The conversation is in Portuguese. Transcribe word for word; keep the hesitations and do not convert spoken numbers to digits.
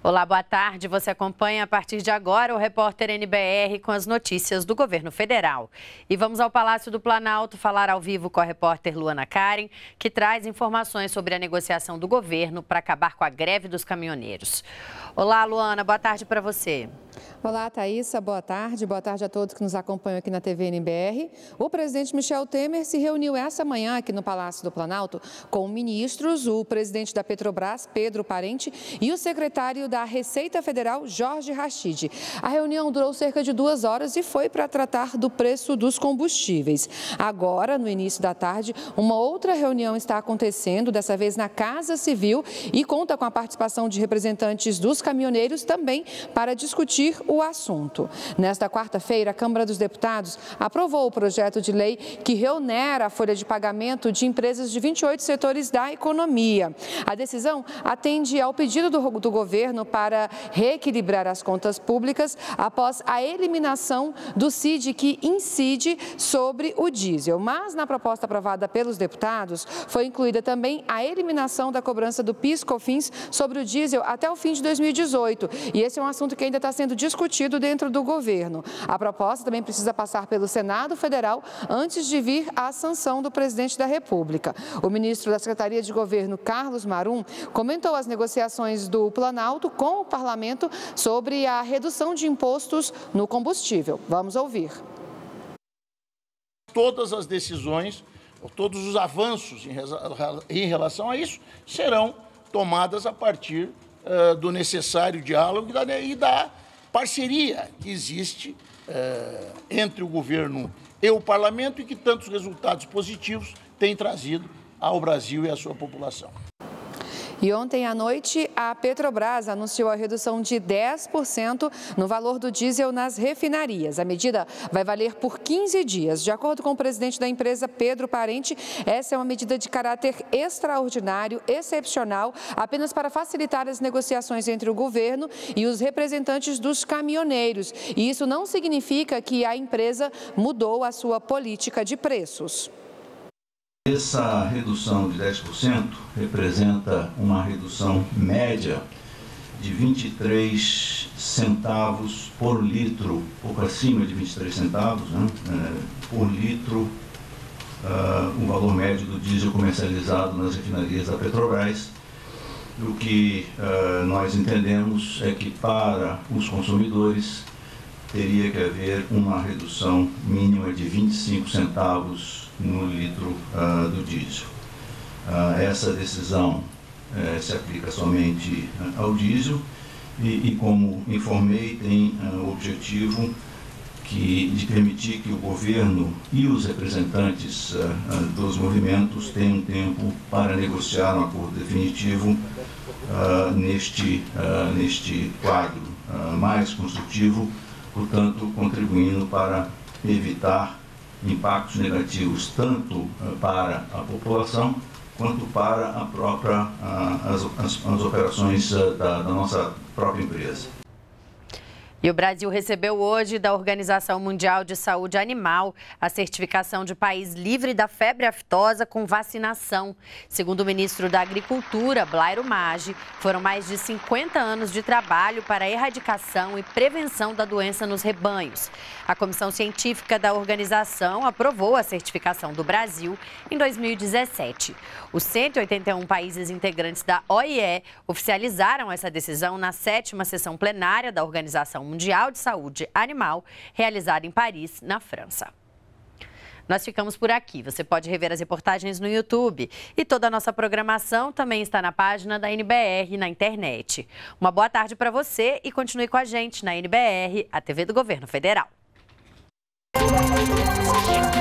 Olá, boa tarde. Você acompanha a partir de agora o repórter N B R com as notícias do governo federal. E vamos ao Palácio do Planalto falar ao vivo com a repórter Luana Karen, que traz informações sobre a negociação do governo para acabar com a greve dos caminhoneiros. Olá, Luana, boa tarde para você. Olá, Thaísa, boa tarde. Boa tarde a todos que nos acompanham aqui na T V N B R. O presidente Michel Temer se reuniu essa manhã aqui no Palácio do Planalto com ministros, o presidente da Petrobras, Pedro Parente, e o secretário da Receita Federal, Jorge Rachid. A reunião durou cerca de duas horas e foi para tratar do preço dos combustíveis. Agora, no início da tarde, uma outra reunião está acontecendo, dessa vez na Casa Civil, e conta com a participação de representantes dos caminhoneiros também para discutir o assunto. Nesta quarta-feira, a Câmara dos Deputados aprovou o projeto de lei que reonera a folha de pagamento de empresas de vinte e oito setores da economia. A decisão atende ao pedido do, do governo para reequilibrar as contas públicas após a eliminação do C I D que incide sobre o diesel. Mas na proposta aprovada pelos deputados foi incluída também a eliminação da cobrança do PIS/COFINS sobre o diesel até o fim de dois mil e dezoito. E esse é um assunto que ainda está sendo discutido dentro do governo. A proposta também precisa passar pelo Senado Federal antes de vir à sanção do presidente da República. O ministro da Secretaria de Governo, Carlos Marum, comentou as negociações do Planalto com o parlamento sobre a redução de impostos no combustível. Vamos ouvir. Todas as decisões, todos os avanços em relação a isso serão tomadas a partir uh, do necessário diálogo e da, e da parceria que existe uh, entre o governo e o parlamento e que tantos resultados positivos tem trazido ao Brasil e à sua população. E ontem à noite, a Petrobras anunciou a redução de dez por cento no valor do diesel nas refinarias. A medida vai valer por quinze dias. De acordo com o presidente da empresa, Pedro Parente, essa é uma medida de caráter extraordinário, excepcional, apenas para facilitar as negociações entre o governo e os representantes dos caminhoneiros. E isso não significa que a empresa mudou a sua política de preços. Essa redução de dez por cento representa uma redução média de vinte e três centavos por litro, pouco acima de vinte e três centavos, né, é, por litro, uh, o valor médio do diesel comercializado nas refinarias da Petrobras. O que uh, nós entendemos é que para os consumidores teria que haver uma redução mínima de vinte e cinco centavos no litro uh, do diesel. Uh, essa decisão uh, se aplica somente uh, ao diesel e, e, como informei, tem uh, o objetivo que, de permitir que o governo e os representantes uh, uh, dos movimentos tenham tempo para negociar um acordo definitivo uh, neste, uh, neste quadro uh, mais construtivo, portanto, contribuindo para evitar impactos negativos tanto para a população quanto para a própria, as, as, as operações da, da nossa própria empresa. E o Brasil recebeu hoje da Organização Mundial de Saúde Animal a certificação de país livre da febre aftosa com vacinação. Segundo o ministro da Agricultura, Blairo Maggi, foram mais de cinquenta anos de trabalho para a erradicação e prevenção da doença nos rebanhos. A comissão científica da organização aprovou a certificação do Brasil em dois mil e dezessete. Os cento e oitenta e um países integrantes da O I E oficializaram essa decisão na sétima sessão plenária da Organização Mundial de Saúde Animal, realizada em Paris, na França. Nós ficamos por aqui. Você pode rever as reportagens no YouTube. E toda a nossa programação também está na página da N B R na internet. Uma boa tarde para você e continue com a gente na N B R, a T V do Governo Federal.